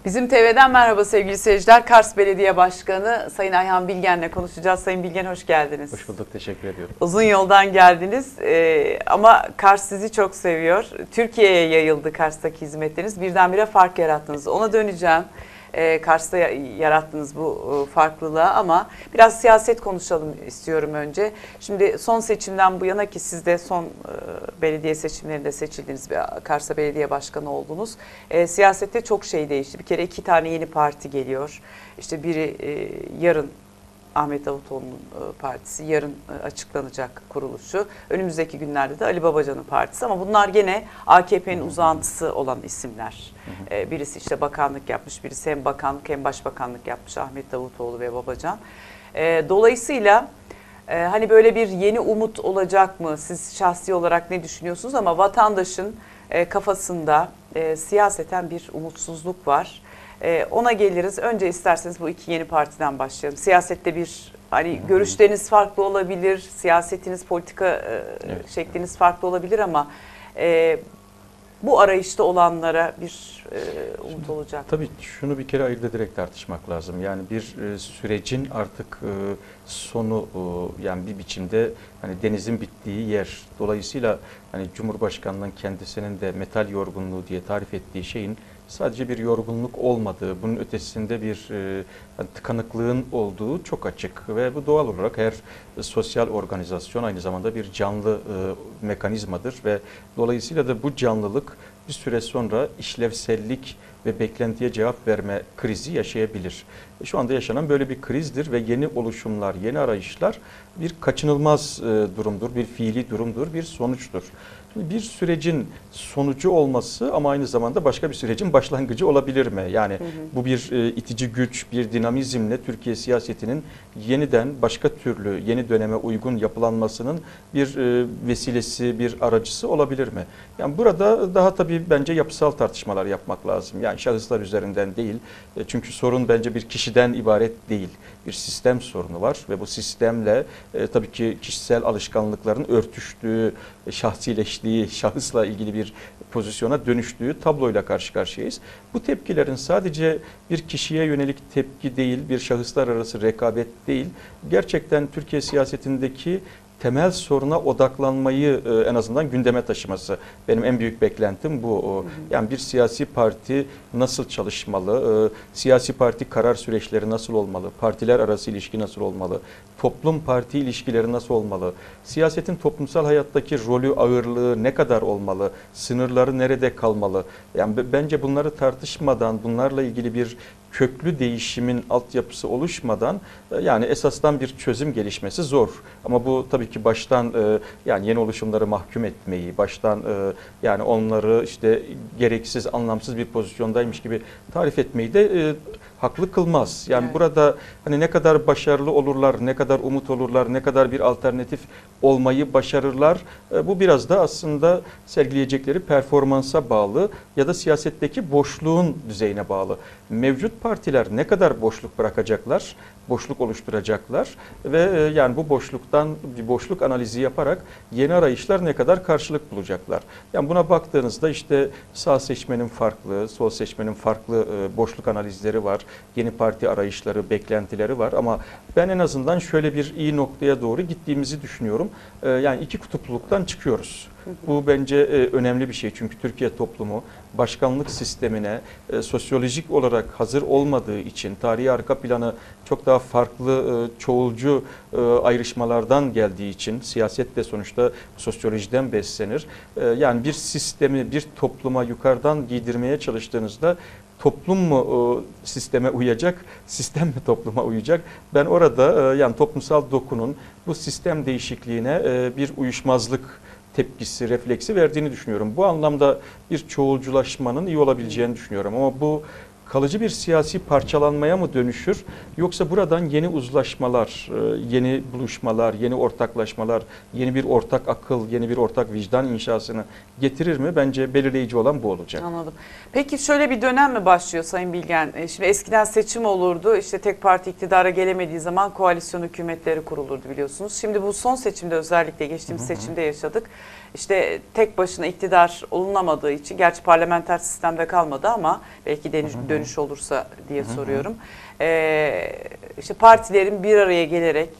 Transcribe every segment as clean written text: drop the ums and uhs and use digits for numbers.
Bizim TV'den merhaba sevgili seyirciler. Kars Belediye Başkanı Sayın Ayhan Bilgen'le konuşacağız. Sayın Bilgen hoş geldiniz. Hoş bulduk, teşekkür ediyorum. Uzun yoldan geldiniz ama Kars sizi çok seviyor. Türkiye'ye yayıldı Kars'taki hizmetleriniz. Birdenbire fark yarattınız. Ona döneceğim. Kars'ta yarattınız bu farklılığa ama biraz siyaset konuşalım istiyorum önce. Şimdi son seçimden bu yana ki siz de son belediye seçimlerinde seçildiniz, Kars'a belediye başkanı oldunuz. Siyasette çok şey değişti. Bir kere 2 tane yeni parti geliyor. İşte biri yarın Ahmet Davutoğlu'nun partisi, yarın açıklanacak kuruluşu. Önümüzdeki günlerde de Ali Babacan'ın partisi ama bunlar gene AKP'nin uzantısı olan isimler. Birisi işte bakanlık yapmış, birisi hem bakanlık hem başbakanlık yapmış Ahmet Davutoğlu ve Babacan. Dolayısıyla hani böyle bir yeni umut olacak mı? Siz şahsi olarak ne düşünüyorsunuz? Ama vatandaşın kafasında siyaseten bir umutsuzluk var. Ona geliriz. Önce isterseniz bu 2 yeni partiden başlayalım. Siyasette bir hani görüşleriniz farklı olabilir, siyasetiniz, politika şekliniz farklı olabilir ama bu arayışta olanlara bir umut olacak. Tabii şunu bir kere ayırt ederek tartışmak lazım. Yani bir sürecin artık sonu yani bir biçimde hani denizin bittiği yer. Dolayısıyla hani Cumhurbaşkanı'nın kendisinin de metal yorgunluğu diye tarif ettiği şeyin sadece bir yorgunluk olmadığı, bunun ötesinde bir tıkanıklığın olduğu çok açık ve bu doğal olarak her sosyal organizasyon aynı zamanda bir canlı mekanizmadır ve dolayısıyla da bu canlılık bir süre sonra işlevsellik ve beklentiye cevap verme krizi yaşayabilir. Şu anda yaşanan böyle bir krizdir ve yeni oluşumlar, yeni arayışlar bir kaçınılmaz durumdur, bir fiili durumdur, bir sonuçtur. Bir sürecin sonucu olması ama aynı zamanda başka bir sürecin başlangıcı olabilir mi? Yani bu bir itici güç, bir dinamizmle Türkiye siyasetinin yeniden başka türlü yeni döneme uygun yapılanmasının bir vesilesi, bir aracısı olabilir mi? Yani burada daha tabii bence yapısal tartışmalar yapmak lazım. Yani şahıslar üzerinden değil. Çünkü sorun bence bir kişiden ibaret değil. Bir sistem sorunu var ve bu sistemle tabii ki kişisel alışkanlıkların örtüştüğü, şahsileştiği, şahısla ilgili bir pozisyona dönüştüğü tabloyla karşı karşıyayız. Bu tepkilerin sadece bir kişiye yönelik tepki değil, bir şahıslar arası rekabet değil, gerçekten Türkiye siyasetindeki temel soruna odaklanmayı en azından gündeme taşıması. Benim en büyük beklentim bu. Yani bir siyasi parti nasıl çalışmalı, siyasi parti karar süreçleri nasıl olmalı, partiler arası ilişki nasıl olmalı, toplum-parti ilişkileri nasıl olmalı, siyasetin toplumsal hayattaki rolü, ağırlığı ne kadar olmalı, sınırları nerede kalmalı? Yani bence bunları tartışmadan, bunlarla ilgili bir köklü değişimin altyapısı oluşmadan yani esasdan bir çözüm gelişmesi zor. Ama bu tabii ki baştan yani yeni oluşumları mahkum etmeyi, baştan yani onları işte gereksiz, anlamsız bir pozisyondaymış gibi tarif etmeyi de haklı kılmaz. Yani evet. Burada hani ne kadar başarılı olurlar, ne kadar umut olurlar, ne kadar bir alternatif olmayı başarırlar. Bu biraz da aslında sergileyecekleri performansa bağlı ya da siyasetteki boşluğun düzeyine bağlı. Mevcut partiler ne kadar boşluk bırakacaklar, boşluk oluşturacaklar ve yani bu boşluktan bir boşluk analizi yaparak yeni arayışlar ne kadar karşılık bulacaklar. Yani buna baktığınızda işte sağ seçmenin farklı, sol seçmenin farklı boşluk analizleri var, yeni parti arayışları, beklentileri var ama ben en azından şöyle bir iyi noktaya doğru gittiğimizi düşünüyorum. Yani 2 kutupluluktan çıkıyoruz. Bu bence önemli bir şey çünkü Türkiye toplumu başkanlık sistemine sosyolojik olarak hazır olmadığı için tarihi arka planı çok daha farklı çoğulcu ayrışmalardan geldiği için siyaset de sonuçta sosyolojiden beslenir. Yani bir sistemi bir topluma yukarıdan giydirmeye çalıştığınızda toplum mu sisteme uyacak, sistem mi topluma uyacak? Ben orada yani toplumsal dokunun bu sistem değişikliğine bir uyuşmazlık tepkisi, refleksi verdiğini düşünüyorum. Bu anlamda bir çoğulculaşmanın iyi olabileceğini düşünüyorum. Ama bu kalıcı bir siyasi parçalanmaya mı dönüşür? Yoksa buradan yeni uzlaşmalar, yeni buluşmalar, yeni ortaklaşmalar, yeni bir ortak akıl, yeni bir ortak vicdan inşasını getirir mi? Bence belirleyici olan bu olacak. Anladım. Peki şöyle bir dönem mi başlıyor Sayın Bilgen? Şimdi eskiden seçim olurdu. İşte tek parti iktidara gelemediği zaman koalisyon hükümetleri kurulurdu biliyorsunuz. Şimdi bu son seçimde özellikle geçtiğimiz seçimde yaşadık. İşte tek başına iktidar olunamadığı için, gerçi parlamenter sistemde kalmadı ama belki dönüş olursa diye soruyorum. İşte partilerin bir araya gelerek,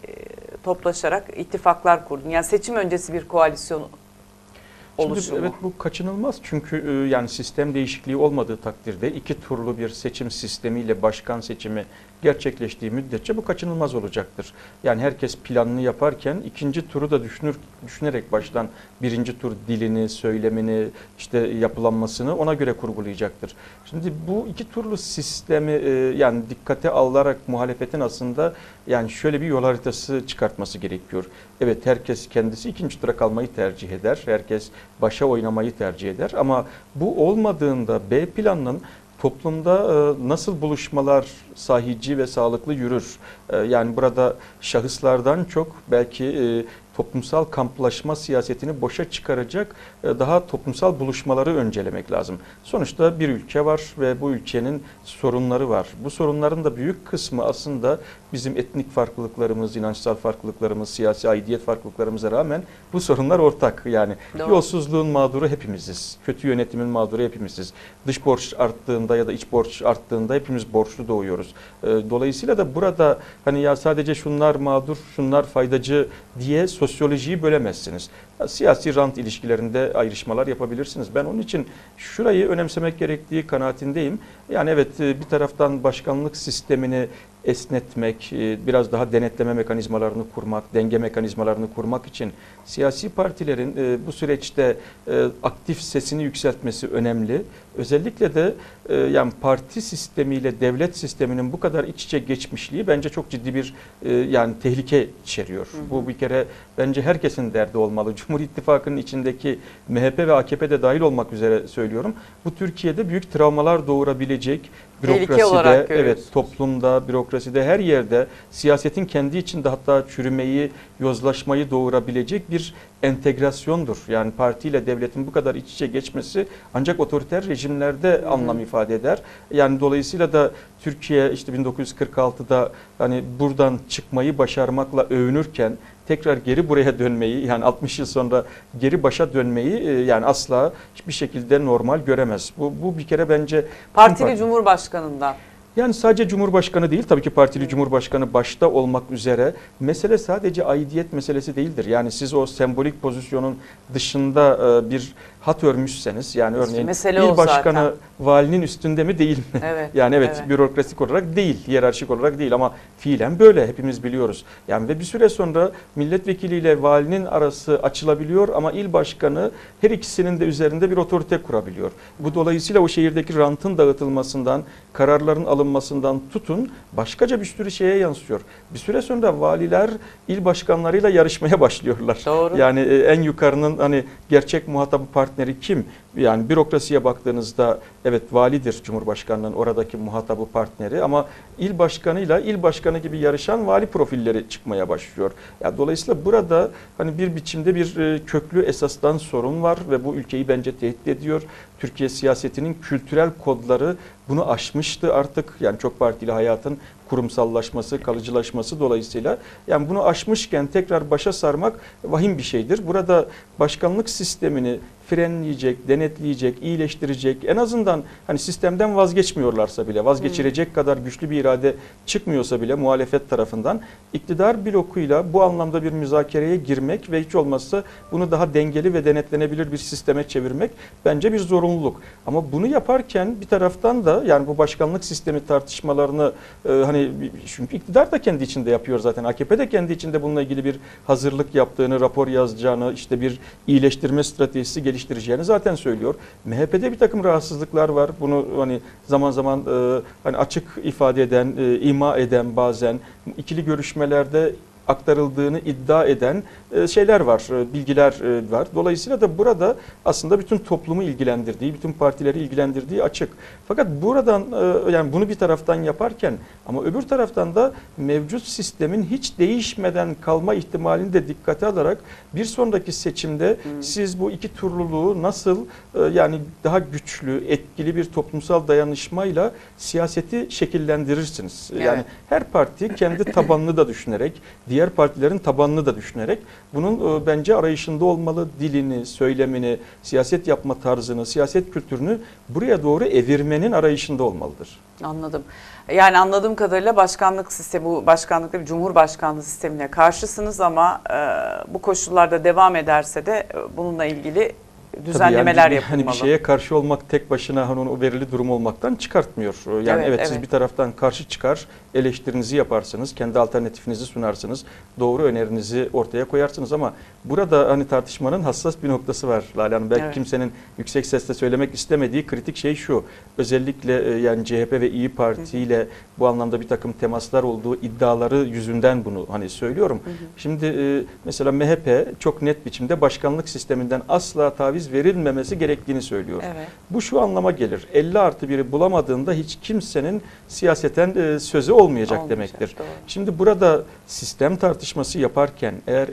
toplaşarak ittifaklar kurdun. Yani seçim öncesi bir koalisyon oluşumu. Şimdi, evet, bu kaçınılmaz çünkü yani sistem değişikliği olmadığı takdirde iki turlu bir seçim sistemiyle başkan seçimi gerçekleştiği müddetçe bu kaçınılmaz olacaktır. Yani herkes planını yaparken ikinci turu da düşünerek baştan birinci tur dilini, söylemini, işte yapılanmasını ona göre kurgulayacaktır. Şimdi bu iki turlu sistemi yani dikkate alarak muhalefetin aslında yani şöyle bir yol haritası çıkartması gerekiyor. Evet, herkes kendisi ikinci tura kalmayı tercih eder. Herkes başa oynamayı tercih eder. Ama bu olmadığında B planının toplumda nasıl buluşmalar sahici ve sağlıklı yürür? Yani burada şahıslardan çok belki toplumsal kamplaşma siyasetini boşa çıkaracak daha toplumsal buluşmaları öncelemek lazım. Sonuçta bir ülke var ve bu ülkenin sorunları var. Bu sorunların da büyük kısmı aslında bizim etnik farklılıklarımız, inançsal farklılıklarımız, siyasi aidiyet farklılıklarımıza rağmen bu sorunlar ortak. Yani doğru. Yolsuzluğun mağduru hepimiziz. Kötü yönetimin mağduru hepimiziz. Dış borç arttığında ya da iç borç arttığında hepimiz borçlu doğuyoruz. Dolayısıyla da burada hani ya sadece şunlar mağdur, şunlar faydacı diye sosyolojiyi bölemezsiniz. Siyasi rant ilişkilerinde ayrışmalar yapabilirsiniz. Ben onun için şurayı önemsemek gerektiği kanaatindeyim. Yani evet, bir taraftan başkanlık sistemini esnetmek, biraz daha denetleme mekanizmalarını kurmak, denge mekanizmalarını kurmak için siyasi partilerin bu süreçte aktif sesini yükseltmesi önemli. Özellikle de yani parti sistemiyle devlet sisteminin bu kadar iç içe geçmişliği bence çok ciddi bir yani tehlike içeriyor. Bu bir kere bence herkesin derdi olmalı. Cumhur İttifakı'nın içindeki MHP ve AKP de dahil olmak üzere söylüyorum. Bu Türkiye'de büyük travmalar doğurabilecek, bürokraside, evet, toplumda, bürokraside, her yerde siyasetin kendi içinde hatta çürümeyi, yozlaşmayı doğurabilecek bir entegrasyondur. Yani partiyle devletin bu kadar iç içe geçmesi ancak otoriter rejimlerde anlam ifade eder. Yani dolayısıyla da Türkiye işte 1946'da hani buradan çıkmayı başarmakla övünürken tekrar geri buraya dönmeyi, yani 60 yıl sonra geri başa dönmeyi yani asla hiçbir şekilde normal göremez. Bu bir kere bence partili Cumhurbaşkanından. Yani sadece Cumhurbaşkanı değil, tabii ki partili Cumhurbaşkanı başta olmak üzere mesele sadece aidiyet meselesi değildir. Yani siz o sembolik pozisyonun dışında bir hat örmüşseniz, yani örneğin il başkanı zaten valinin üstünde mi değil mi? Evet, yani evet, bürokratik olarak değil, hiyerarşik olarak değil ama fiilen böyle, hepimiz biliyoruz. Yani ve bir süre sonra milletvekiliyle valinin arası açılabiliyor ama il başkanı her ikisinin de üzerinde bir otorite kurabiliyor. Bu dolayısıyla o şehirdeki rantın dağıtılmasından, kararların alınmasından tutun başkaca bir sürü şeye yansıyor. Bir süre sonra valiler il başkanlarıyla yarışmaya başlıyorlar. Doğru. Yani en yukarının hani gerçek muhatabı partneri kim? Yani bürokrasiye baktığınızda evet validir Cumhurbaşkanlığının oradaki muhatabı partneri ama il başkanıyla il başkanı gibi yarışan vali profilleri çıkmaya başlıyor. Yani dolayısıyla burada hani bir biçimde bir köklü esasdan sorun var ve bu ülkeyi bence tehdit ediyor. Türkiye siyasetinin kültürel kodları bunu aşmıştı artık. Yani çok partili hayatın kurumsallaşması, kalıcılaşması dolayısıyla yani bunu aşmışken tekrar başa sarmak vahim bir şeydir. Burada başkanlık sistemini frenleyecek, denetleyecek, iyileştirecek, en azından hani sistemden vazgeçmiyorlarsa bile, vazgeçirecek kadar güçlü bir irade çıkmıyorsa bile muhalefet tarafından iktidar blokuyla bu anlamda bir müzakereye girmek ve hiç olmazsa bunu daha dengeli ve denetlenebilir bir sisteme çevirmek bence bir zorunluluk. Ama bunu yaparken bir taraftan da yani bu başkanlık sistemi tartışmalarını hani çünkü iktidar da kendi içinde yapıyor zaten. AKP de kendi içinde bununla ilgili bir hazırlık yaptığını, rapor yazacağını, işte bir iyileştirme stratejisi geliştireceğini zaten söylüyor. MHP'de bir takım rahatsızlıklar var. Bunu hani zaman zaman hani açık ifade eden, ima eden, bazen ikili görüşmelerde aktarıldığını iddia eden şeyler var, bilgiler var. Dolayısıyla da burada aslında bütün toplumu ilgilendirdiği, bütün partileri ilgilendirdiği açık. Fakat buradan yani bunu bir taraftan yaparken ama öbür taraftan da mevcut sistemin hiç değişmeden kalma ihtimalini de dikkate alarak bir sonraki seçimde siz bu iki turluluğu nasıl yani daha güçlü, etkili bir toplumsal dayanışmayla siyaseti şekillendirirsiniz. Yani her parti kendi tabanını da düşünerek, diğer partilerin tabanını da düşünerek bunun bence arayışında olmalı. Dilini, söylemini, siyaset yapma tarzını, siyaset kültürünü buraya doğru evirmenin arayışında olmalıdır. Anladım. Yani anladığım kadarıyla başkanlık sistemi, bu başkanlıkta bir cumhurbaşkanlığı sistemine karşısınız ama bu koşullarda devam ederse de bununla ilgili düzenlemeler yani yapılmalı. Hani bir şeye karşı olmak tek başına hani onu o verili durum olmaktan çıkartmıyor. Yani evet, siz bir taraftan karşı çıkar, eleştirinizi yaparsınız, kendi alternatifinizi sunarsınız, doğru önerinizi ortaya koyarsınız ama burada hani tartışmanın hassas bir noktası var Lale Hanım. Belki kimsenin yüksek sesle söylemek istemediği kritik şey şu. Özellikle yani CHP ve İyi Parti ile bu anlamda bir takım temaslar olduğu iddiaları yüzünden bunu hani söylüyorum. Şimdi mesela MHP çok net biçimde başkanlık sisteminden asla taviz verilmemesi gerektiğini söylüyor. Evet. Bu şu anlama gelir. 50+1'i bulamadığında hiç kimsenin siyaseten sözü olmayacak demektir. Doğru. Şimdi burada sistem tartışması yaparken eğer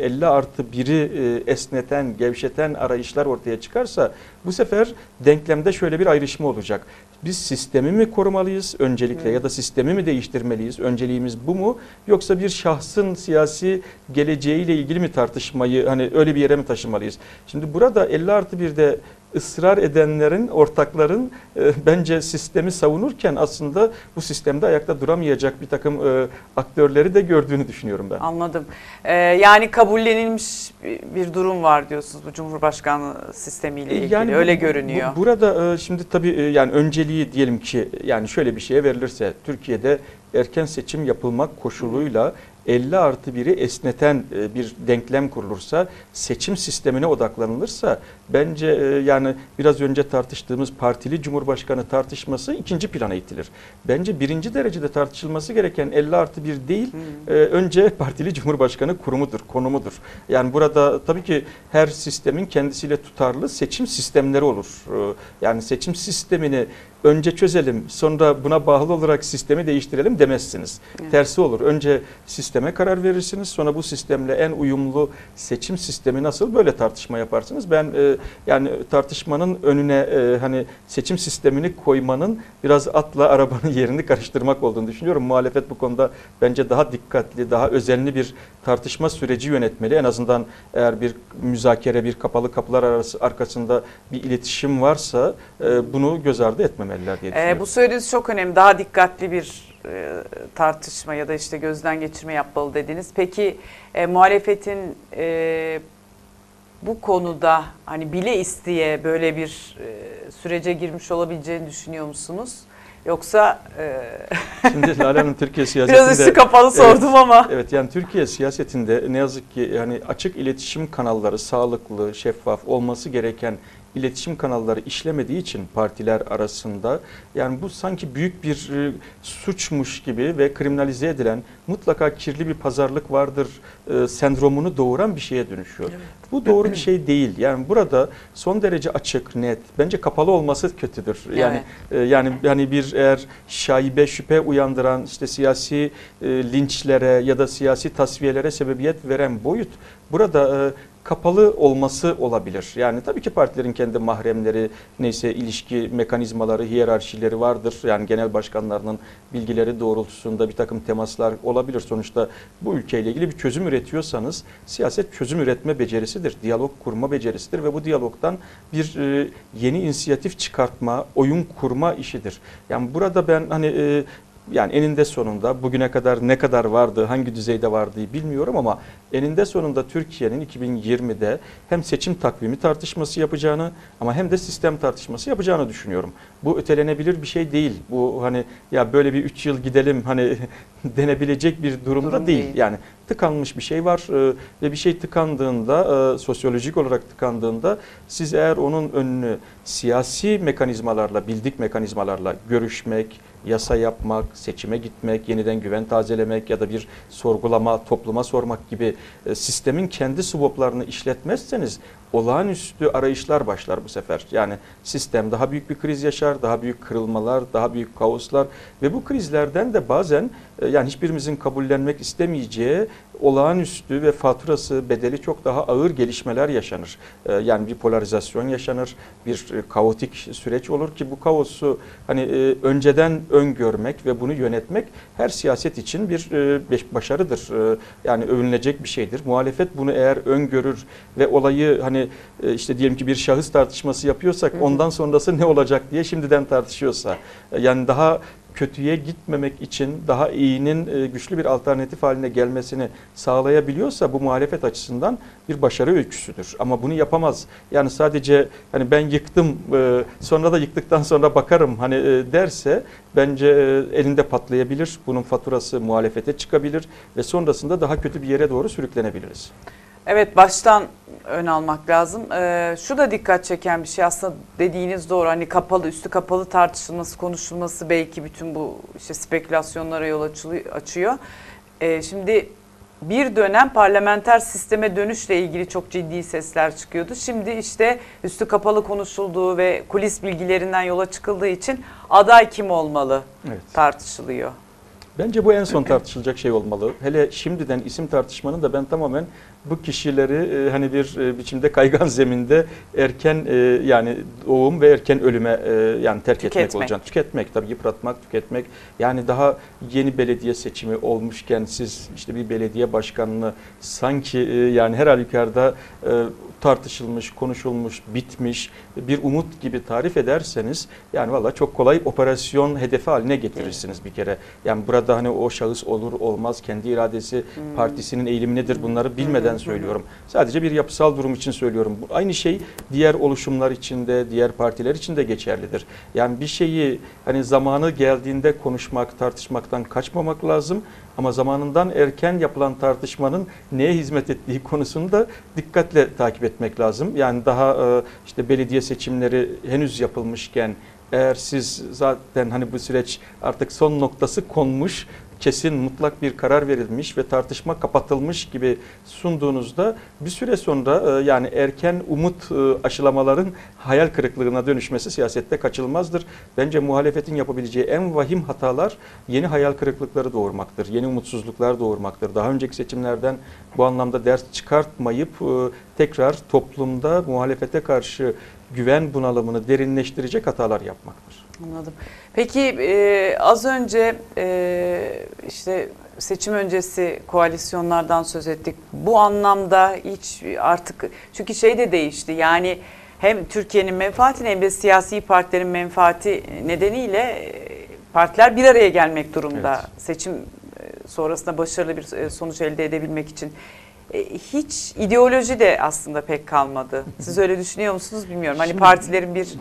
50+1'i esneten, gevşeten arayışlar ortaya çıkarsa bu sefer denklemde şöyle bir ayrışma olacak. Biz sistemi mi korumalıyız öncelikle ya da sistemi mi değiştirmeliyiz? Önceliğimiz bu mu? Yoksa bir şahsın siyasi geleceğiyle ilgili mi tartışmayı hani öyle bir yere mi taşımalıyız? Şimdi burada 50+1'de ısrar edenlerin, ortakların bence sistemi savunurken aslında bu sistemde ayakta duramayacak bir takım aktörleri de gördüğünü düşünüyorum ben. Anladım. Yani kabullenilmiş bir durum var diyorsunuz bu Cumhurbaşkanlığı sistemiyle ilgili. Yani öyle görünüyor. Burada şimdi tabii yani önceliği diyelim ki yani şöyle bir şeye verilirse Türkiye'de erken seçim yapılmak koşuluyla 50+1'i esneten bir denklem kurulursa, seçim sistemine odaklanılırsa bence yani biraz önce tartıştığımız partili cumhurbaşkanı tartışması ikinci plana itilir. Bence birinci derecede tartışılması gereken 50+1 değil, önce partili cumhurbaşkanı kurumudur, konumudur. Yani burada tabii ki her sistemin kendisiyle tutarlı seçim sistemleri olur. Yani seçim sistemini önce çözelim, sonra buna bağlı olarak sistemi değiştirelim demezsiniz. Evet. Tersi olur. Önce sisteme karar verirsiniz, sonra bu sistemle en uyumlu seçim sistemi nasıl, böyle tartışma yaparsınız. Ben yani tartışmanın önüne hani seçim sistemini koymanın biraz atla arabanın yerini karıştırmak olduğunu düşünüyorum. Muhalefet bu konuda bence daha dikkatli, daha özenli bir tartışma süreci yönetmeli. En azından eğer bir müzakere, bir kapalı kapılar arkasında bir iletişim varsa bunu göz ardı etmemeliler diye düşünüyorum. Bu söylediğiniz çok önemli. Daha dikkatli bir tartışma ya da işte gözden geçirme yapmalı dediniz. Peki muhalefetin bu konuda hani bile isteye böyle bir sürece girmiş olabileceğini düşünüyor musunuz? Yoksa şimdi Lale Hanım Türkiye siyasetinde biraz üstü kapalı sordum ama. Evet, yani Türkiye siyasetinde ne yazık ki yani açık iletişim kanalları, sağlıklı, şeffaf olması gereken iletişim kanalları işlemediği için partiler arasında yani bu sanki büyük bir suçmuş gibi ve kriminalize edilen, mutlaka kirli bir pazarlık vardır sendromunu doğuran bir şeye dönüşüyor. Evet. Bu doğru bir şey değil. Yani burada son derece açık, net, bence kapalı olması kötüdür. Yani yani bir eğer şaibe, şüphe uyandıran, işte siyasi linçlere ya da siyasi tasfiyelere sebebiyet veren boyut burada kapalı olması olabilir. Yani tabii ki partilerin kendi mahremleri, neyse ilişki mekanizmaları, hiyerarşileri vardır. Yani genel başkanlarının bilgileri doğrultusunda bir takım temaslar olabilir. Sonuçta bu ülkeyle ilgili bir çözüm üretiyorsanız siyaset çözüm üretme becerisidir, diyalog kurma becerisidir ve bu diyalogdan bir yeni inisiyatif çıkartma, oyun kurma işidir. Yani burada ben hani yani eninde sonunda bugüne kadar ne kadar vardı, hangi düzeyde vardığı bilmiyorum ama eninde sonunda Türkiye'nin 2020'de hem seçim takvimi tartışması yapacağını ama hem de sistem tartışması yapacağını düşünüyorum. Bu ötelenebilir bir şey değil. Bu hani ya böyle bir 3 yıl gidelim hani denebilecek bir durumda değil. Yani tıkanmış bir şey var ve bir şey tıkandığında, sosyolojik olarak tıkandığında siz eğer onun önünü siyasi mekanizmalarla, bildik mekanizmalarla görüşmek, yasa yapmak, seçime gitmek, yeniden güven tazelemek ya da bir sorgulama, topluma sormak gibi sistemin kendi swaplarını işletmezseniz olağanüstü arayışlar başlar bu sefer. Yani sistem daha büyük bir kriz yaşar, daha büyük kırılmalar, daha büyük kaoslar ve bu krizlerden de bazen yani hiçbirimizin kabullenmek istemeyeceği olağanüstü ve faturası, bedeli çok daha ağır gelişmeler yaşanır. Yani bir polarizasyon yaşanır, bir kaotik süreç olur ki bu kaosu hani önceden öngörmek ve bunu yönetmek her siyaset için bir başarıdır. Yani övünülecek bir şeydir. Muhalefet bunu eğer öngörür ve olayı hani işte diyelim ki bir şahıs tartışması yapıyorsak ondan sonrası ne olacak diye şimdiden tartışıyorsa, yani daha kötüye gitmemek için daha iyinin güçlü bir alternatif haline gelmesini sağlayabiliyorsa bu muhalefet açısından bir başarı öyküsüdür. Ama bunu yapamaz. Yani sadece hani ben yıktım sonra da yıktıktan sonra bakarım hani derse bence elinde patlayabilir. Bunun faturası muhalefete çıkabilir ve sonrasında daha kötü bir yere doğru sürüklenebiliriz. Evet, baştan ön almak lazım. Şu da dikkat çeken bir şey aslında, dediğiniz doğru. Hani kapalı, üstü kapalı tartışılması, konuşulması belki bütün bu işte spekülasyonlara yol açıyor. Şimdi bir dönem parlamenter sisteme dönüşle ilgili çok ciddi sesler çıkıyordu. Şimdi işte üstü kapalı konuşulduğu ve kulis bilgilerinden yola çıkıldığı için aday kim olmalı tartışılıyor. Bence bu en son tartışılacak şey olmalı. Hele şimdiden isim tartışmanın da ben tamamen bu kişileri hani bir biçimde kaygan zeminde erken yani doğum ve erken ölüme yani terk etmek olacak. Tüketmek tabii, yıpratmak, tüketmek. Yani daha yeni belediye seçimi olmuşken siz işte bir belediye başkanını sanki yani her halükarda tartışılmış, konuşulmuş, bitmiş bir umut gibi tarif ederseniz yani valla çok kolay operasyon hedefi haline getirirsiniz bir kere. Yani burada hani o şahıs olur olmaz, kendi iradesi, partisinin eğilimi nedir bunları bilmeden söylüyorum. Sadece bir yapısal durum için söylüyorum. Aynı şey diğer oluşumlar için de, diğer partiler için de geçerlidir. Yani bir şeyi hani zamanı geldiğinde konuşmak, tartışmaktan kaçmamak lazım. Ama zamanından erken yapılan tartışmanın neye hizmet ettiği konusunu da dikkatle takip etmek lazım. Yani daha işte belediye seçimleri henüz yapılmışken eğer siz zaten hani bu süreç artık son noktası konmuş, kesin mutlak bir karar verilmiş ve tartışma kapatılmış gibi sunduğunuzda bir süre sonra yani erken umut aşılamaların hayal kırıklığına dönüşmesi siyasette kaçınılmazdır. Bence muhalefetin yapabileceği en vahim hatalar yeni hayal kırıklıkları doğurmaktır, yeni umutsuzluklar doğurmaktır. Daha önceki seçimlerden bu anlamda ders çıkartmayıp tekrar toplumda muhalefete karşı güven bunalımını derinleştirecek hatalar yapmaktır. Anladım. Peki az önce işte seçim öncesi koalisyonlardan söz ettik. Bu anlamda hiç artık, çünkü şey de değişti. Yani hem Türkiye'nin menfaati hem de siyasi partilerin menfaati nedeniyle partiler bir araya gelmek durumda. Evet. Seçim sonrasında başarılı bir sonuç elde edebilmek için. Hiç ideoloji de aslında pek kalmadı. Siz öyle düşünüyor musunuz bilmiyorum. Hani partilerin bir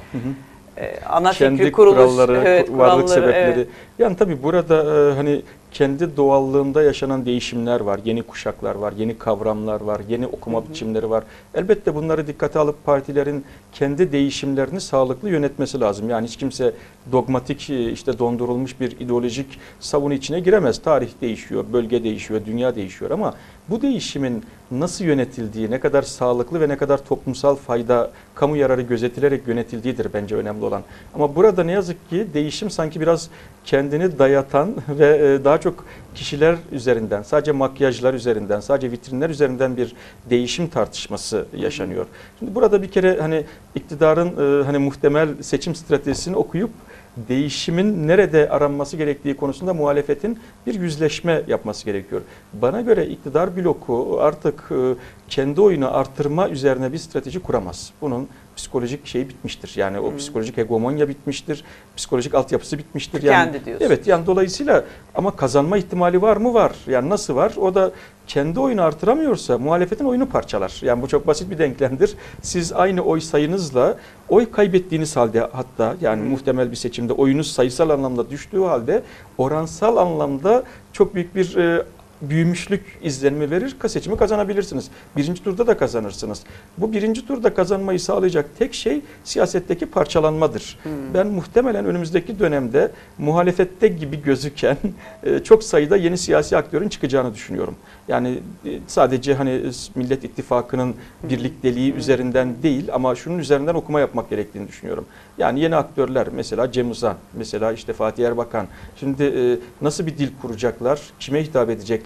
ana fikri, kuruluş, kuralları, varlık sebepleri. Yani tabii burada hani kendi doğallığında yaşanan değişimler var, yeni kuşaklar var, yeni kavramlar var, yeni okuma biçimleri var. Elbette bunları dikkate alıp partilerin kendi değişimlerini sağlıklı yönetmesi lazım. Yani hiç kimse dogmatik işte dondurulmuş bir ideolojik savunu içine giremez. Tarih değişiyor, bölge değişiyor, dünya değişiyor ama bu değişimin nasıl yönetildiği, ne kadar sağlıklı ve ne kadar toplumsal fayda, kamu yararı gözetilerek yönetildiğidir bence önemli olan. Ama burada ne yazık ki değişim sanki biraz kendini dayatan ve daha çok kişiler üzerinden, sadece makyajlar üzerinden, sadece vitrinler üzerinden bir değişim tartışması yaşanıyor. Şimdi burada bir kere hani iktidarın hani muhtemel seçim stratejisini okuyup değişimin nerede aranması gerektiği konusunda muhalefetin bir yüzleşme yapması gerekiyor. Bana göre iktidar bloku artık kendi oyunu artırma üzerine bir strateji kuramaz. Bunun psikolojik şeyi bitmiştir. Yani o psikolojik hegemonya bitmiştir. Psikolojik altyapısı bitmiştir. Yani, kendi diyorsun. Evet, yani dolayısıyla ama kazanma ihtimali var mı? Var. Yani nasıl var? O da kendi oyunu artıramıyorsa muhalefetin oyunu parçalar. Yani bu çok basit bir denklemdir. Siz aynı oy sayınızla oy kaybettiğiniz halde, hatta yani muhtemel bir seçimde oyunuz sayısal anlamda düştüğü halde oransal anlamda çok büyük bir büyümüşlük izlenimi verir, seçimi kazanabilirsiniz. Birinci turda da kazanırsınız. Bu birinci turda kazanmayı sağlayacak tek şey siyasetteki parçalanmadır. Ben muhtemelen önümüzdeki dönemde muhalefette gibi gözüken çok sayıda yeni siyasi aktörün çıkacağını düşünüyorum. Yani sadece hani Millet İttifakı'nın birlikteliği üzerinden değil ama şunun üzerinden okuma yapmak gerektiğini düşünüyorum. Yani yeni aktörler, mesela Cem Uzan, mesela işte Fatih Erbakan. Şimdi nasıl bir dil kuracaklar, kime hitap edecekler?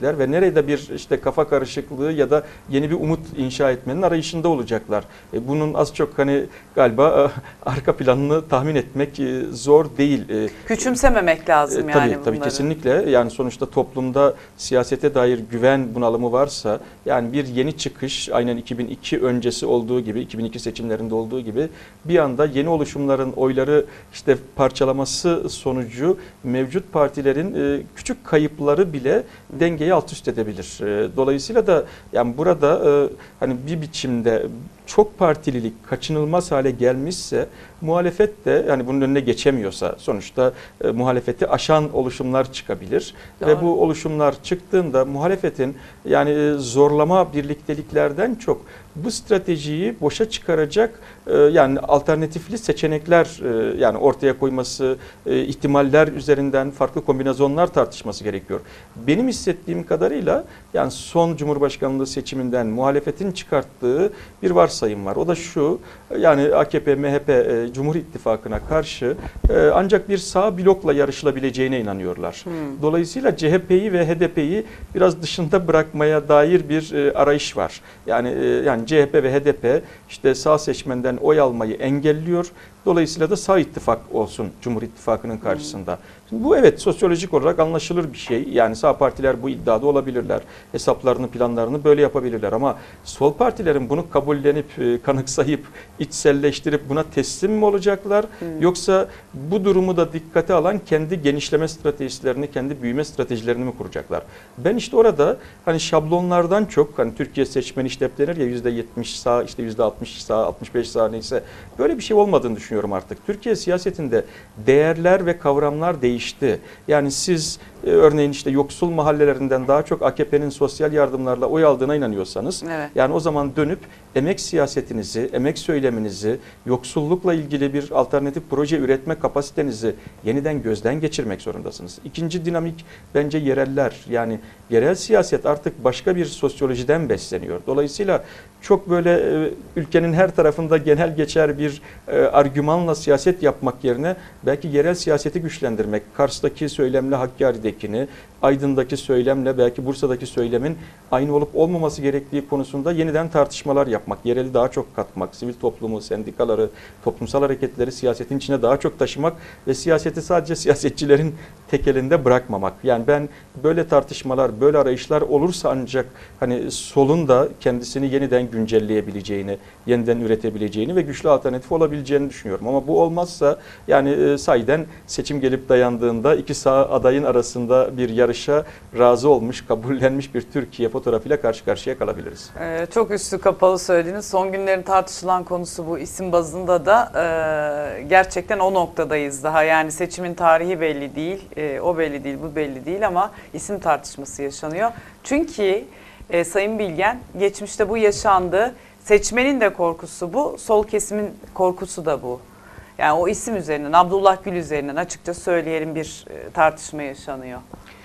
görecekler ve nerede bir işte kafa karışıklığı ya da yeni bir umut inşa etmenin arayışında olacaklar. Bunun az çok hani galiba arka planını tahmin etmek zor değil. Küçümsememek lazım yani Tabii bunları. kesinlikle. Yani sonuçta toplumda siyasete dair güven bunalımı varsa, yani bir yeni çıkış, aynen 2002 öncesi olduğu gibi, 2002 seçimlerinde olduğu gibi bir anda yeni oluşumların oyları işte parçalaması sonucu mevcut partilerin küçük kayıpları bile dengeyi alt üst edebilir. Dolayısıyla da yani burada hani bir biçimde çok partililik kaçınılmaz hale gelmişse, muhalefet de yani bunun önüne geçemiyorsa sonuçta muhalefeti aşan oluşumlar çıkabilir. Doğru. Ve bu oluşumlar çıktığında muhalefetin yani zorlama birlikteliklerden çok bu stratejiyi boşa çıkaracak yani alternatifli seçenekler yani ortaya koyması, ihtimaller üzerinden farklı kombinasyonlar tartışması gerekiyor. Benim hissettiğim kadarıyla yani son Cumhurbaşkanlığı seçiminden muhalefetin çıkarttığı bir varsayım var. O da şu: yani AKP, MHP, Cumhur İttifakı'na karşı ancak bir sağ blokla yarışılabileceğine inanıyorlar. Dolayısıyla CHP'yi ve HDP'yi biraz dışında bırakmaya dair bir arayış var. Yani CHP ve HDP işte sağ seçmenden oy almayı engelliyor. Dolayısıyla da sağ ittifak olsun Cumhur İttifakı'nın karşısında. Şimdi bu evet sosyolojik olarak anlaşılır bir şey. Yani sağ partiler bu iddiada olabilirler. Hesaplarını, planlarını böyle yapabilirler. Ama sol partilerin bunu kabullenip, kanıksayıp, içselleştirip buna teslim mi olacaklar? Yoksa bu durumu da dikkate alan kendi genişleme stratejilerini, kendi büyüme stratejilerini mi kuracaklar? Ben işte orada hani şablonlardan çok, hani Türkiye seçmeni işte hep denir ya %70 sağ, işte %60 sağ, 65 sağ neyse, böyle bir şey olmadığını düşünüyorum artık. Türkiye siyasetinde değerler ve kavramlar değişti. Yani siz örneğin işte yoksul mahallelerinden daha çok AKP'nin sosyal yardımlarla oy aldığına inanıyorsanız, evet, yani o zaman dönüp emek siyasetinizi, emek söyleminizi, yoksullukla ilgili bir alternatif proje üretme kapasitenizi yeniden gözden geçirmek zorundasınız. İkinci dinamik bence yereller. Yani yerel siyaset artık başka bir sosyolojiden besleniyor. Dolayısıyla çok böyle ülkenin her tarafında genel geçer bir argümanla siyaset yapmak yerine belki yerel siyaseti güçlendirmek, Kars'taki söylemle Hakkari'dekini, Aydın'daki söylemle belki Bursa'daki söylemin aynı olup olmaması gerektiği konusunda yeniden tartışmalar yapmak, yereli daha çok katmak, sivil toplumu, sendikaları, toplumsal hareketleri siyasetin içine daha çok taşımak ve siyaseti sadece siyasetçilerin tek elinde bırakmamak. Yani ben böyle tartışmalar, böyle arayışlar olursa ancak hani solun da kendisini yeniden güncelleyebileceğini, yeniden üretebileceğini ve güçlü alternatif olabileceğini düşünüyorum. Ama bu olmazsa yani sahiden seçim gelip dayandığında iki sağ adayın arasında bir yarışa razı olmuş, kabullenmiş bir Türkiye fotoğrafıyla karşı karşıya kalabiliriz. Çok üstü kapalı söylediniz. Son günlerin tartışılan konusu bu. İsim bazında da gerçekten o noktadayız daha. Yani seçimin tarihi belli değil, o belli değil, bu belli değil ama isim tartışması yaşanıyor. Çünkü Sayın Bilgen, geçmişte bu yaşandı. Seçmenin de korkusu bu, sol kesimin korkusu da bu. Yani o isim üzerinden, Abdullah Gül üzerinden açıkça söyleyelim bir tartışma yaşanıyor.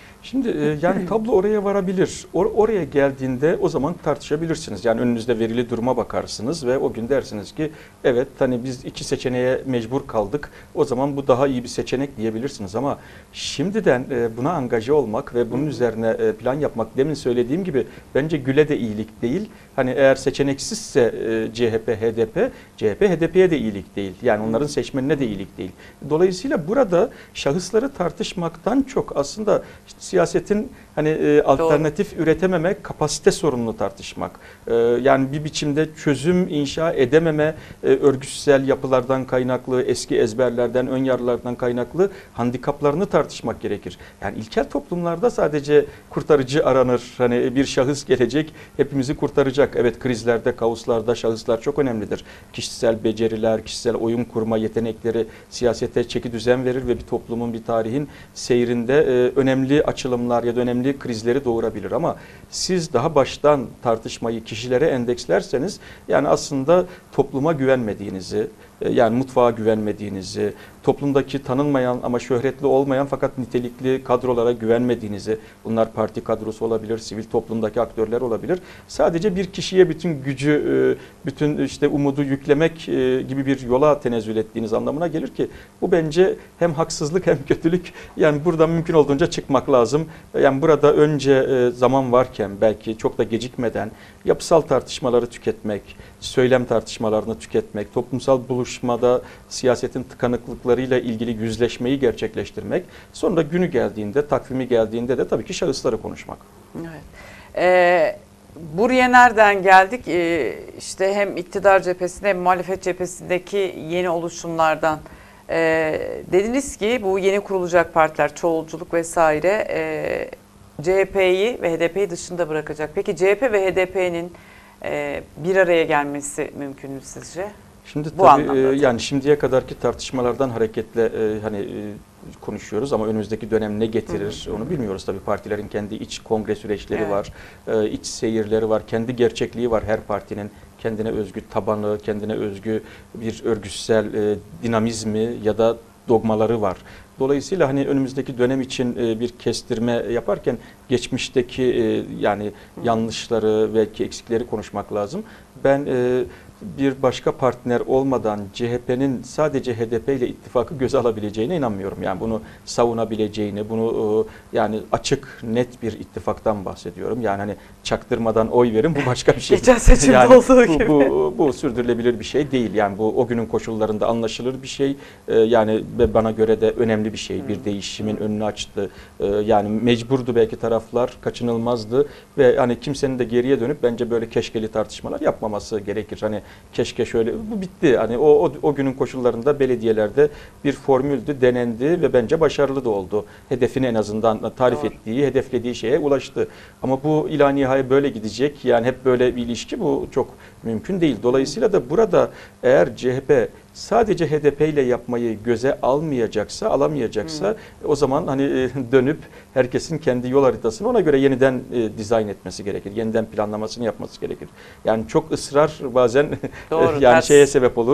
Şimdi yani tablo oraya varabilir. Oraya geldiğinde o zaman tartışabilirsiniz. Yani önünüzde verili duruma bakarsınız ve o gün dersiniz ki evet hani biz iki seçeneğe mecbur kaldık. O zaman bu daha iyi bir seçenek diyebilirsiniz ama şimdiden buna angaje olmak ve bunun üzerine plan yapmak, demin söylediğim gibi bence Gül'e de iyilik değil. Hani eğer seçeneksizse CHP, HDP, CHP, HDP'ye de iyilik değil. Yani onların seçmenine de iyilik değil. Dolayısıyla burada şahısları tartışmaktan çok aslında işte siyasetin hani alternatif üretememe, kapasite sorununu tartışmak. Yani bir biçimde çözüm inşa edememe, örgütsel yapılardan kaynaklı, eski ezberlerden, ön yargılardan kaynaklı handikaplarını tartışmak gerekir. Yani ilkel toplumlarda sadece kurtarıcı aranır. Hani bir şahıs gelecek, hepimizi kurtaracak. Evet, krizlerde, kaoslarda şahıslar çok önemlidir. Kişisel beceriler, kişisel oyun kurma yetenekleri siyasete çeki düzen verir ve bir toplumun, bir tarihin seyrinde önemli açılımlar ya da önemli krizleri doğurabilir. Ama siz daha baştan tartışmayı kişilere endekslerseniz yani aslında topluma güvenmediğinizi, yani mutfağa güvenmediğinizi, toplumdaki tanınmayan ama şöhretli olmayan fakat nitelikli kadrolara güvenmediğinizi, bunlar parti kadrosu olabilir, sivil toplumdaki aktörler olabilir. Sadece bir kişiye bütün gücü, bütün işte umudu yüklemek gibi bir yola tenezzül ettiğiniz anlamına gelir ki bu bence hem haksızlık hem kötülük. Yani buradan mümkün olduğunca çıkmak lazım. Yani burada önce zaman varken belki çok da gecikmeden yapısal tartışmaları tüketmek, söylem tartışmalarını tüketmek, toplumsal buluşmada siyasetin tıkanıklıklarıyla ilgili yüzleşmeyi gerçekleştirmek, sonra günü geldiğinde, takvimi geldiğinde de tabii ki şahısları konuşmak. Evet. Buraya nereden geldik? İşte hem iktidar cephesinde hem muhalefet cephesindeki yeni oluşumlardan. Dediniz ki bu yeni kurulacak partiler, çoğulculuk vesaire CHP'yi ve HDP'yi dışında bırakacak. Peki CHP ve HDP'nin bir araya gelmesi mümkün mü sizce? Şimdi bu tabii yani şimdiye kadarki tartışmalardan hareketle hani konuşuyoruz ama önümüzdeki dönem ne getirir onu bilmiyoruz. Tabii partilerin kendi iç kongre süreçleri var, iç seyirleri var, kendi gerçekliği var her partinin. Kendine özgü tabanı, kendine özgü bir örgütsel dinamizmi ya da dogmaları var. Dolayısıyla hani önümüzdeki dönem için bir kestirme yaparken geçmişteki yani yanlışları belki eksikleri konuşmak lazım. Ben bir başka partner olmadan CHP'nin sadece HDP ile ittifakı göze alabileceğine inanmıyorum. Yani bunu savunabileceğini, bunu yani açık, net bir ittifaktan bahsediyorum. Yani hani çaktırmadan oy verin, bu başka bir şey. Geçen seçimde yani olduğu gibi. Bu sürdürülebilir bir şey değil. Yani bu o günün koşullarında anlaşılır bir şey. Yani bana göre de önemli bir şey. Bir değişimin önünü açtı. Yani mecburdu belki taraflar, kaçınılmazdı ve hani kimsenin de geriye dönüp bence böyle keşkeli tartışmalar yapmaması gerekir. Hani keşke şöyle, bu bitti. Hani o günün koşullarında belediyelerde bir formüldü, denendi ve bence başarılı da oldu. Hedefini en azından tarif ettiği, hedeflediği şeye ulaştı. Ama bu ila nihai böyle gidecek. Yani hep böyle bir ilişki, bu çok mümkün değil. Dolayısıyla da burada eğer CHP sadece HDP ile yapmayı göze alamayacaksa o zaman hani dönüp herkesin kendi yol haritasını ona göre yeniden dizayn etmesi gerekir. Yeniden planlamasını yapması gerekir. Yani çok ısrar bazen yani şeye sebep olur.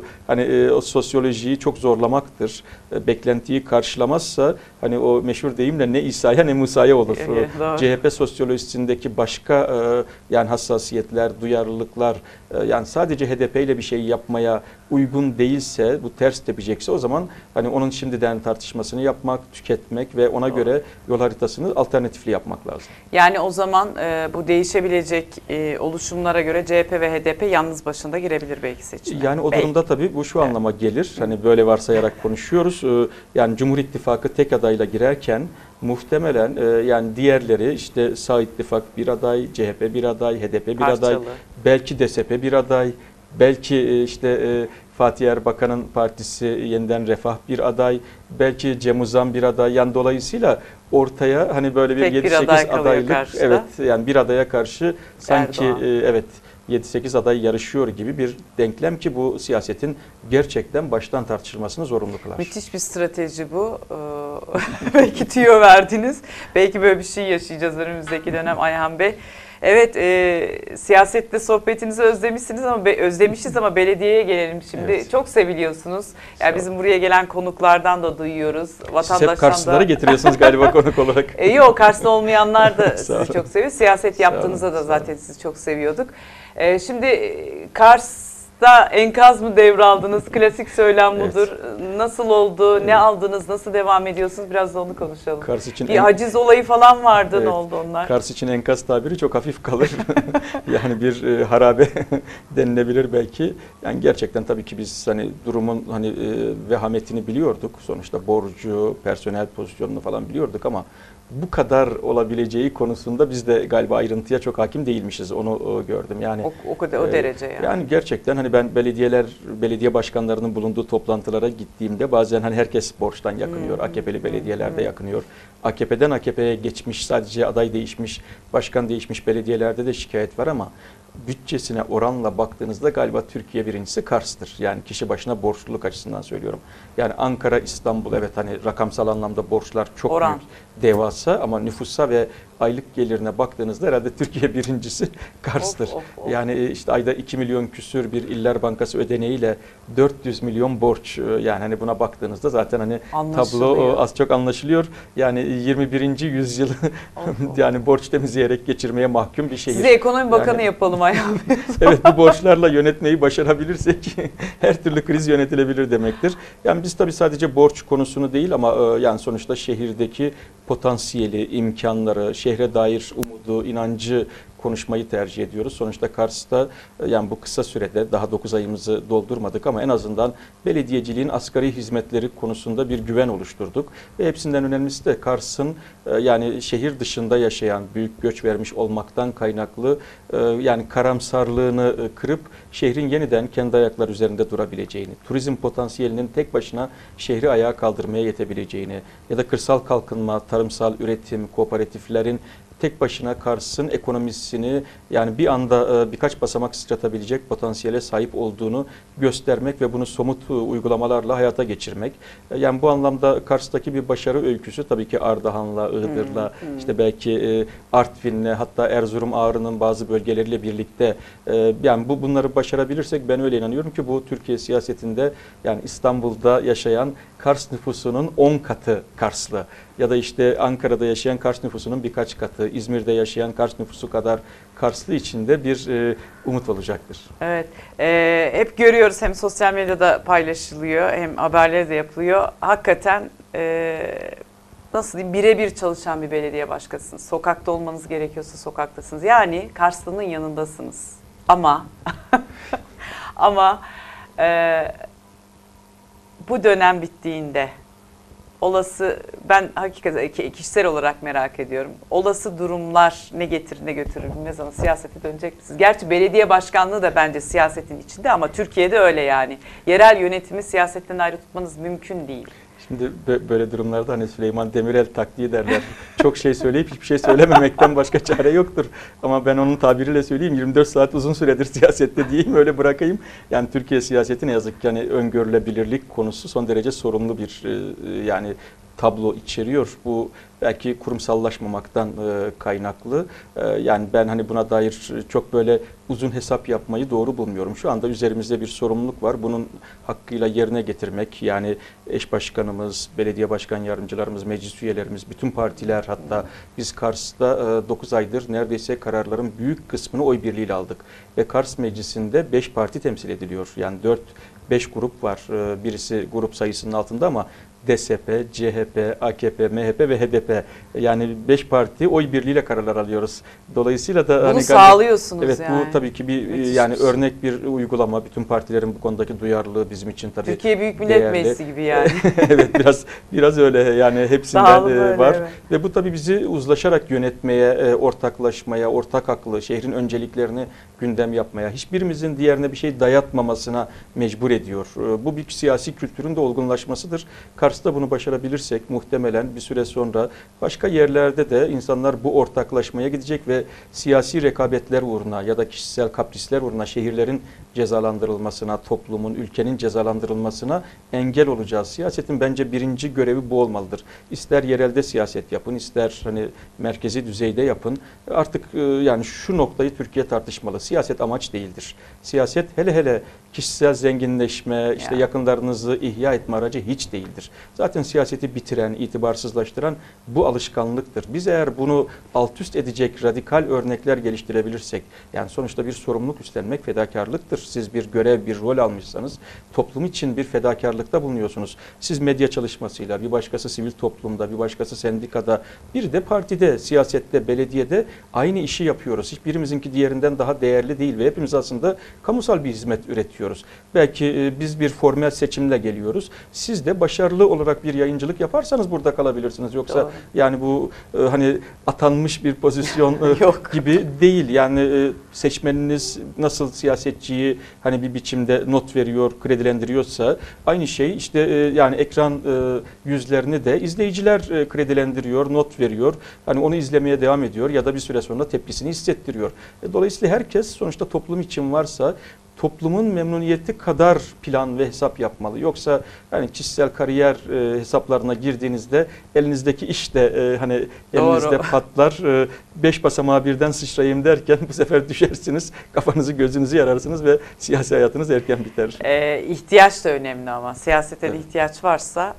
Hani o sosyolojiyi çok zorlamaktır. Beklentiyi karşılamazsa hani o meşhur deyimle ne İsa'ya ne Musa'ya olur. CHP sosyolojisindeki başka yani hassasiyetler, duyarlılıklar yani sadece HDP ile bir şey yapmaya uygun değilse, bu ters tepecekse o zaman hani onun şimdiden tartışmasını yapmak, tüketmek ve ona göre yol haritasını alternatifli yapmak lazım. Yani o zaman bu değişebilecek oluşumlara göre CHP ve HDP yalnız başında girebilir belki seçime. Yani o durumda tabii bu şu anlama gelir. Hani böyle varsayarak konuşuyoruz. Yani Cumhur İttifakı tek adayla girerken muhtemelen yani diğerleri işte Sağ İttifak bir aday, CHP bir aday, HDP bir aday, belki DSP bir aday, belki işte Fatih Erbakan'ın partisi Yeniden Refah bir aday, belki Cem Uzan bir aday. Yani dolayısıyla ortaya hani böyle bir 7-8 adaylık, evet yani bir adaya karşı sanki evet 7-8 aday yarışıyor gibi bir denklem ki bu siyasetin gerçekten baştan tartışılmasını zorunlu kılar. Müthiş bir strateji bu. Belki tüyo verdiniz. Belki böyle bir şey yaşayacağız önümüzdeki dönem Ayhan Bey. Evet, siyasette sohbetinizi özlemişiz ama belediyeye gelelim şimdi. Evet. Çok seviliyorsunuz. Yani bizim buraya gelen konuklardan da duyuyoruz. Siz hep Karslıları getiriyorsunuz galiba konuk olarak. Yok, Karslı olmayanlar da sizi çok seviyor. Siyaset yaptığınızda da zaten sizi çok seviyorduk. Şimdi Kars'ta enkaz mı devraldınız? Klasik söylem budur. Evet. Nasıl oldu? Evet. Ne aldınız? Nasıl devam ediyorsunuz? Biraz da onu konuşalım. Kars için bir haciz olayı falan vardı. Evet. Ne oldu onlar? Kars için enkaz tabiri çok hafif kalır. Yani bir harabe denilebilir belki. Yani gerçekten tabii ki biz hani durumun hani vehametini biliyorduk. Sonuçta borcu, personel pozisyonunu falan biliyorduk ama bu kadar olabileceği konusunda biz de galiba ayrıntıya çok hakim değilmişiz. Onu gördüm. Yani o derece yani. Yani gerçekten hani ben belediye başkanlarının bulunduğu toplantılara gittiğimde bazen hani herkes borçtan yakınıyor. AKP'li belediyelerde yakınıyor. AKP'den AKP'ye geçmiş, sadece aday değişmiş, başkan değişmiş belediyelerde de şikayet var ama bütçesine oranla baktığınızda galiba Türkiye birincisi Kars'tır. Yani kişi başına borçluluk açısından söylüyorum. Yani Ankara, İstanbul, evet hani rakamsal anlamda borçlar çok Oran. büyük, devasa, ama nüfusa ve aylık gelirine baktığınızda herhalde Türkiye birincisi Kars'tır. Of. Yani işte ayda 2 milyon küsür bir İller Bankası ödeneğiyle 400 milyon borç, yani hani buna baktığınızda zaten hani tablo az çok anlaşılıyor. Yani 21. yüzyılı yani borç temizleyerek geçirmeye mahkum bir şehir. Sizi ekonomi bakanı yani, yapalım Ayhan Bey. Evet, bu borçlarla yönetmeyi başarabilirsek her türlü kriz yönetilebilir demektir. Yani biz tabii sadece borç konusunu değil ama yani sonuçta şehirdeki potansiyeli, imkanları, şehre dair umudu, inancı konuşmayı tercih ediyoruz. Sonuçta Kars'ta yani bu kısa sürede daha 9 ayımızı doldurmadık ama en azından belediyeciliğin asgari hizmetleri konusunda bir güven oluşturduk. Ve hepsinden önemlisi de Kars'ın yani şehir dışında yaşayan, büyük göç vermiş olmaktan kaynaklı yani karamsarlığını kırıp şehrin yeniden kendi ayakları üzerinde durabileceğini, turizm potansiyelinin tek başına şehri ayağa kaldırmaya yetebileceğini ya da kırsal kalkınma, tarımsal üretim, kooperatiflerin tek başına Kars'ın ekonomisini yani bir anda birkaç basamak sıçratabilecek potansiyele sahip olduğunu göstermek ve bunu somut uygulamalarla hayata geçirmek. Yani bu anlamda Kars'taki bir başarı öyküsü tabii ki Ardahan'la, Iğdır'la, işte belki Artvin'le, hatta Erzurum, Ağrı'nın bazı bölgeleriyle birlikte yani bunları başarabilirsek ben öyle inanıyorum ki bu Türkiye siyasetinde yani İstanbul'da yaşayan Kars nüfusunun 10 katı Karslı ya da işte Ankara'da yaşayan Kars nüfusunun birkaç katı, İzmir'de yaşayan Kars nüfusu kadar Karslı içinde bir umut olacaktır. Evet, hep görüyoruz, hem sosyal medyada paylaşılıyor hem haberleri de yapılıyor. Hakikaten nasıl diyeyim, birebir çalışan bir belediye başkanısınız. Sokakta olmanız gerekiyorsa sokaktasınız. Yani Karslı'nın yanındasınız. Ama bu dönem bittiğinde olası, ben hakikaten kişisel olarak merak ediyorum. Olası durumlar ne getirir ne götürür bilmez ama siyasete dönecek misiniz? Gerçi belediye başkanlığı da bence siyasetin içinde ama Türkiye'de öyle yani. Yerel yönetimi siyasetten ayrı tutmanız mümkün değil. Şimdi böyle durumlarda hani Süleyman Demirel taktiği derler. Çok şey söyleyip hiçbir şey söylememekten başka çare yoktur. Ama ben onun tabiriyle söyleyeyim, 24 saat uzun süredir siyasette diyeyim, öyle bırakayım. Yani Türkiye siyaseti ne yazık ki hani öngörülebilirlik konusu son derece sorunlu bir yani tablo içeriyor. Bu belki kurumsallaşmamaktan kaynaklı. Yani ben hani buna dair çok böyle uzun hesap yapmayı doğru bulmuyorum. Şu anda üzerimizde bir sorumluluk var. Bunun hakkıyla yerine getirmek, yani eş başkanımız, belediye başkan yardımcılarımız, meclis üyelerimiz, bütün partiler, hatta biz Kars'ta 9 aydır neredeyse kararların büyük kısmını oy birliğiyle aldık. Ve Kars Meclisi'nde 5 parti temsil ediliyor. Yani 4-5 grup var. Birisi grup sayısının altında ama DSP, CHP, AKP, MHP ve HDP, yani 5 parti oy birliğiyle kararlar alıyoruz. Dolayısıyla da bunu hani sağlıyorsunuz evet, yani. bu tabii ki bir Müthiş yani bir şey. örnek bir uygulama. Bütün partilerin bu konudaki duyarlılığı bizim için tabii Türkiye Büyük Millet değerli. Meclisi gibi yani. Evet, biraz öyle yani, hepsinden Böyle, var. evet. Ve bu tabii bizi uzlaşarak yönetmeye, ortaklaşmaya, ortak aklı, şehrin önceliklerini gündem yapmaya, hiçbirimizin diğerine bir şey dayatmamasına mecbur ediyor. Bu bir siyasi kültürün de olgunlaşmasıdır. Kars'ta bunu başarabilirsek muhtemelen bir süre sonra başka yerlerde de insanlar bu ortaklaşmaya gidecek ve siyasi rekabetler uğruna ya da kişisel kaprisler uğruna şehirlerin cezalandırılmasına, toplumun, ülkenin cezalandırılmasına engel olacağız. Siyasetin bence birinci görevi bu olmalıdır. İster yerelde siyaset yapın, ister hani merkezi düzeyde yapın. Artık yani şu noktayı Türkiye tartışmalı. Siyaset amaç değildir. Siyaset hele kişisel zenginleşme, işte yakınlarınızı ihya etme aracı hiç değildir. Zaten siyaseti bitiren, itibarsızlaştıran bu alışkanlıktır. Biz eğer bunu alt üst edecek radikal örnekler geliştirebilirsek, yani sonuçta bir sorumluluk üstlenmek fedakarlıktır. Siz bir görev, bir rol almışsanız toplum için bir fedakarlıkta bulunuyorsunuz. Siz medya çalışmasıyla, bir başkası sivil toplumda, bir başkası sendikada, bir de partide, siyasette, belediyede aynı işi yapıyoruz. Hiçbirimizinki diğerinden daha değerli değil ve hepimiz aslında kamusal bir hizmet üretiyoruz. Belki biz bir formel seçimle geliyoruz. Siz de başarılı olarak bir yayıncılık yaparsanız burada kalabilirsiniz. Yoksa Doğru. yani bu hani atanmış bir pozisyon Yok. gibi değil. Yani seçmeniniz nasıl siyasetçiyi hani bir biçimde not veriyor, kredilendiriyorsa aynı şey işte yani ekran yüzlerini de izleyiciler kredilendiriyor, not veriyor. Hani onu izlemeye devam ediyor ya da bir süre sonra tepkisini hissettiriyor. Dolayısıyla herkes sonuçta toplum için varsa toplumun memnuniyeti kadar plan ve hesap yapmalı. Yoksa hani kişisel kariyer hesaplarına girdiğinizde elinizdeki iş de hani elinizde patlar. 5 basamağı birden sıçrayayım derken bu sefer düşersiniz. Kafanızı gözünüzü yararsınız ve siyasi hayatınız erken biter. İhtiyaç da önemli ama siyasete de ihtiyaç varsa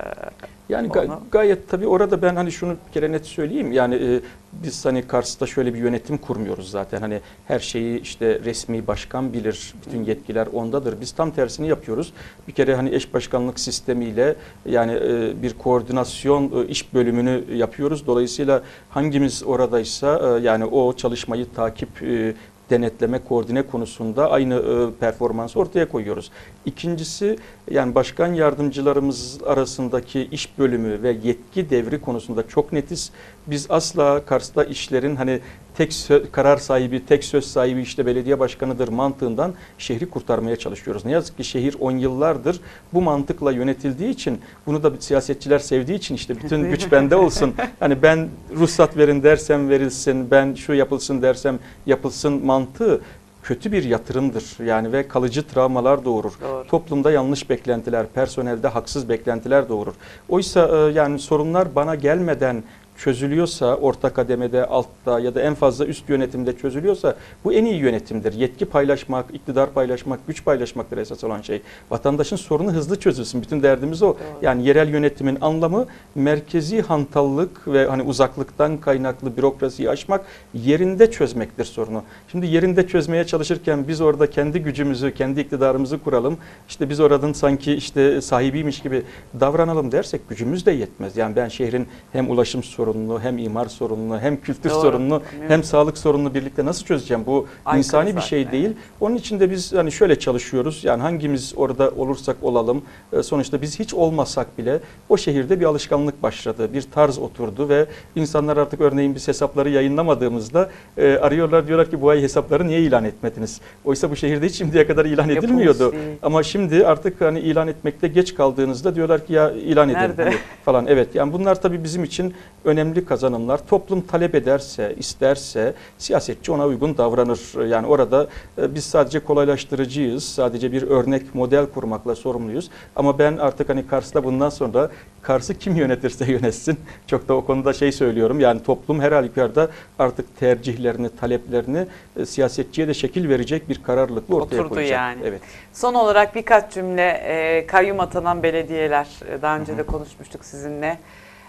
yani gayet tabii orada ben hani şunu bir kere net söyleyeyim. Yani biz hani Kars'ta şöyle bir yönetim kurmuyoruz zaten. Hani her şeyi işte resmi başkan bilir. Bütün yetkiler ondadır. Biz tam tersini yapıyoruz. Bir kere hani eş başkanlık sistemiyle yani bir koordinasyon iş bölümünü yapıyoruz. Dolayısıyla hangimiz oradaysa yani o çalışmayı takip denetleme, koordine konusunda aynı performansı ortaya koyuyoruz. İkincisi yani başkan yardımcılarımız arasındaki iş bölümü ve yetki devri konusunda çok netiz. Biz asla Kars'ta işlerin hani karar sahibi, tek söz sahibi işte belediye başkanıdır mantığından şehri kurtarmaya çalışıyoruz. Ne yazık ki şehir 10 yıllardır bu mantıkla yönetildiği için, bunu da siyasetçiler sevdiği için işte bütün güç bende olsun. Hani ben ruhsat verin dersem verilsin, ben şu yapılsın dersem yapılsın mantığı kötü bir yatırımdır. Yani ve kalıcı travmalar doğurur. Doğru. Toplumda yanlış beklentiler, personelde haksız beklentiler doğurur. Oysa yani sorunlar bana gelmeden çözülüyorsa, orta kademede, altta ya da en fazla üst yönetimde çözülüyorsa bu en iyi yönetimdir. Yetki paylaşmak, iktidar paylaşmak, güç paylaşmaktır esas olan şey. Vatandaşın sorunu hızlı çözülsün. Bütün derdimiz o. Doğru. Yani yerel yönetimin anlamı merkezi hantallık ve hani uzaklıktan kaynaklı bürokrasiyi aşmak, yerinde çözmektir sorunu. Şimdi yerinde çözmeye çalışırken biz orada kendi gücümüzü, kendi iktidarımızı kuralım. İşte biz oradan sanki işte sahibiymiş gibi davranalım dersek gücümüz de yetmez. Yani ben şehrin hem ulaşım sorununu, hem imar sorununu, hem kültür sorununu, hem sağlık sorununu birlikte nasıl çözeceğim? Bu insani bir şey değil. Onun için de biz hani şöyle çalışıyoruz. Yani hangimiz orada olursak olalım, sonuçta biz hiç olmasak bile o şehirde bir alışkanlık başladı, bir tarz oturdu ve insanlar artık örneğin biz hesapları yayınlamadığımızda arıyorlar, diyorlar ki bu ay hesapları niye ilan etmediniz? Oysa bu şehirde hiç şimdiye kadar ilan edilmiyordu. Ama şimdi artık hani ilan etmekte geç kaldığınızda diyorlar ki ya ilan edin hani falan. Evet, yani bunlar tabii bizim için önemli kazanımlar. Toplum talep ederse, isterse siyasetçi ona uygun davranır. Yani orada biz sadece kolaylaştırıcıyız. Sadece bir örnek model kurmakla sorumluyuz. Ama ben artık hani Kars'ta bundan sonra Kars'ı kim yönetirse yönetsin. Çok da o konuda şey söylüyorum. Yani toplum her halükarda artık tercihlerini, taleplerini siyasetçiye de şekil verecek bir kararlılıkla ortaya koyacak. Yani. Evet. Son olarak birkaç cümle kayyum atanan belediyeler. Daha önce de konuşmuştuk sizinle.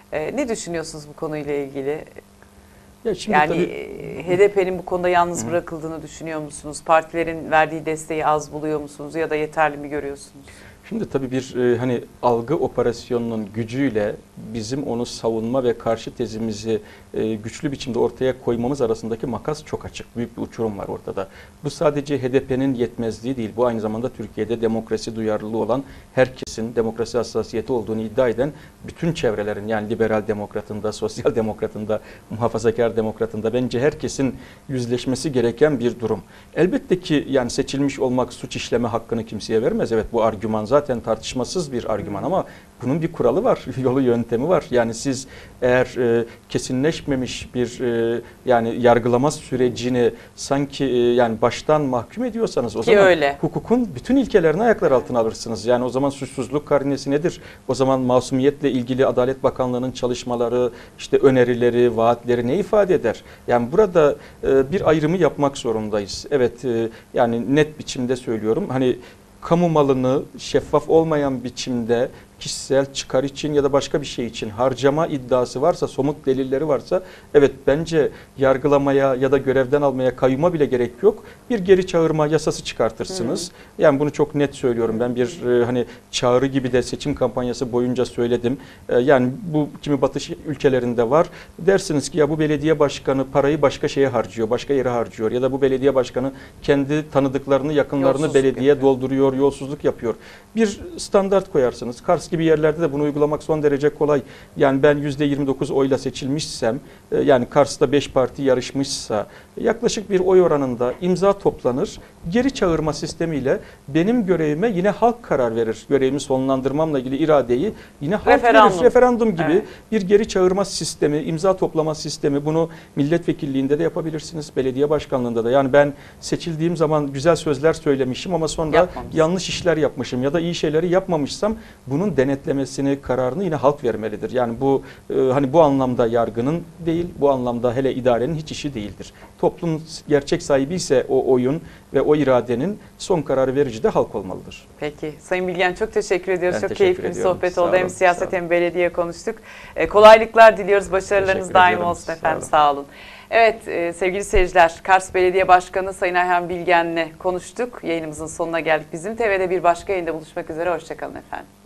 Ne düşünüyorsunuz bu konuyla ilgili? Ya şimdi yani tabii, HDP'nin bu konuda yalnız bırakıldığını düşünüyor musunuz? Partilerin verdiği desteği az buluyor musunuz ya da yeterli mi görüyorsunuz? Şimdi tabii bir hani algı operasyonunun gücüyle bizim onu savunma ve karşı tezimizi güçlü biçimde ortaya koymamız arasındaki makas çok açık. Büyük bir uçurum var ortada. Bu sadece HDP'nin yetmezliği değil. Bu aynı zamanda Türkiye'de demokrasi duyarlılığı olan herkesin demokrasi hassasiyeti olduğunu iddia eden bütün çevrelerin, yani liberal demokratında, sosyal demokratında, muhafazakar demokratında bence herkesin yüzleşmesi gereken bir durum. Elbette ki yani seçilmiş olmak suç işleme hakkını kimseye vermez. Evet, bu argüman zaten tartışmasız bir argüman ama bunun bir kuralı var, yolu yöntemi var. Yani siz eğer kesinleşmemiş bir yani yargılama sürecini sanki yani baştan mahkum ediyorsanız o zaman hukukun bütün ilkelerini ayaklar altına alırsınız. Yani o zaman suçsuzluk karinesi nedir? O zaman masumiyetle ilgili Adalet Bakanlığı'nın çalışmaları, işte önerileri, vaatleri ne ifade eder? Yani burada bir ayrımı yapmak zorundayız. Evet, yani net biçimde söylüyorum. Hani kamu malını şeffaf olmayan biçimde kişisel çıkar için ya da başka bir şey için harcama iddiası varsa, somut delilleri varsa, evet bence yargılamaya ya da görevden almaya, kayyuma bile gerek yok. Bir geri çağırma yasası çıkartırsınız. Yani bunu çok net söylüyorum. Ben bir hani çağrı gibi de seçim kampanyası boyunca söyledim. Yani bu kimi batı ülkelerinde var. Dersiniz ki ya bu belediye başkanı parayı başka şeye harcıyor, başka yere harcıyor ya da bu belediye başkanı kendi tanıdıklarını, yakınlarını belediyeye dolduruyor, yolsuzluk yapıyor. Bir standart koyarsınız. Kars Kars gibi yerlerde de bunu uygulamak son derece kolay. Yani ben %29 oyla seçilmişsem, yani Kars'ta 5 parti yarışmışsa yaklaşık bir oy oranında imza toplanır. Geri çağırma sistemiyle benim görevime yine halk karar verir. Görevimi sonlandırmamla ilgili iradeyi yine halk verir. Referandum gibi evet. bir geri çağırma sistemi, imza toplama sistemi, bunu milletvekilliğinde de yapabilirsiniz, belediye başkanlığında da. Yani ben seçildiğim zaman güzel sözler söylemişim ama sonra yanlış işler yapmışım ya da iyi şeyleri yapmamışsam bunun denetlemesini, kararını yine halk vermelidir. Yani bu hani bu anlamda yargının değil, bu anlamda hele idarenin hiç işi değildir. Toplum gerçek sahibi ise o oyun ve o iradenin son kararı verici de halk olmalıdır. Peki. Sayın Bilgen çok teşekkür ediyoruz. Ben çok teşekkür keyifli bir ediyorum. sohbet Sağ oldu. Hem olun, siyaset sağ olun. hem belediye konuştuk. Kolaylıklar diliyoruz. Başarılarınız Teşekkür daim ediyorum. olsun efendim. Sağ olun. Evet sevgili seyirciler, Kars Belediye Başkanı Sayın Ayhan Bilgen'le konuştuk. Yayınımızın sonuna geldik. Bizim TV'de bir başka yayında buluşmak üzere. Hoşçakalın efendim.